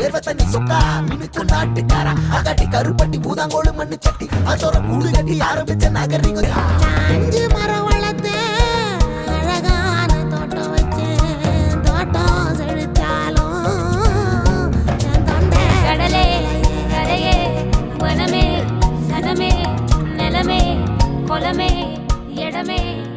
வேர்வை தண்ணி சொக்கா மினுக்கு நாட்டுக்காரா அகாட்டி கருப்பட்டி பூதாங்கோடு மண்ணு சட்டி அதோட கூடு கட்டி ஆரம்பிச்ச நகரிங்க அஞ்சு மரம் வளர்த்து அழகான தோட்டம் வச்சு தோட்டம் செழிச்சாலும் என் தொண்டை கடலே கரையே வனமே சனமே நிலமே கொலமே இடமே